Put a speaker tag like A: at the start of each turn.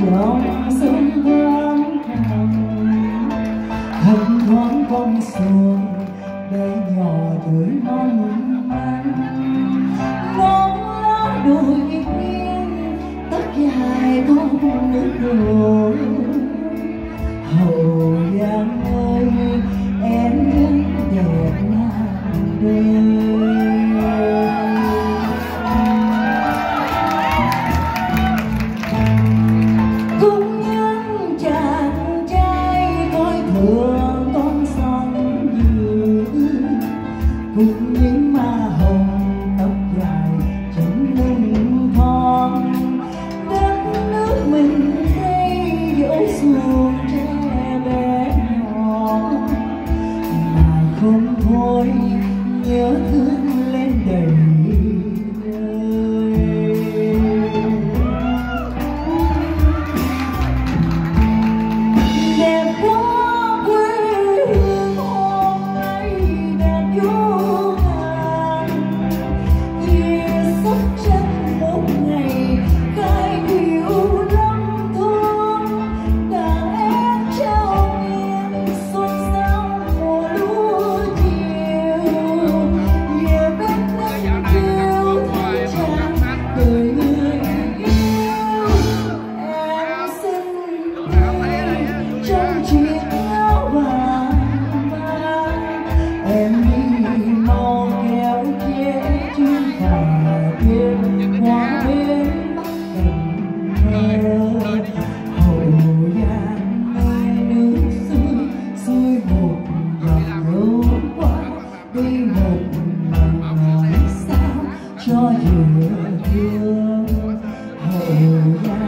A: dòng sông vang thầm thoáng con xuồng bé nhỏ tuổi mong manh ngón lá đồi nghiêng tóc dài con nước đổ Hậu Giang ơi em rất đẹp ngàn đời. Cũng những chàng trai coi thường con sông dữ, cũng những má hồng tóc dài chân lưng thon, đất nước mình đây dỗ xuồng tre bé nhỏ mà không thôi nhớ thương lên đầy đẹp quá quê hương hôm nay đẹp vô ngàn chia sắp chân một ngày cài điệu lắm thương đàn em trao miền xuân sao mùa lúa chiều về bên nắng chiều thanh tràn đời người yêu em xin trong chiếc áo vàng vàng em đi mau kéo che chuyến phà đêm hoa bên bắc Cần Thơ. Hậu Giang ơi nước xuôi một dòng lưu qua đi một lần nói sao cho vừa thương Hậu Giang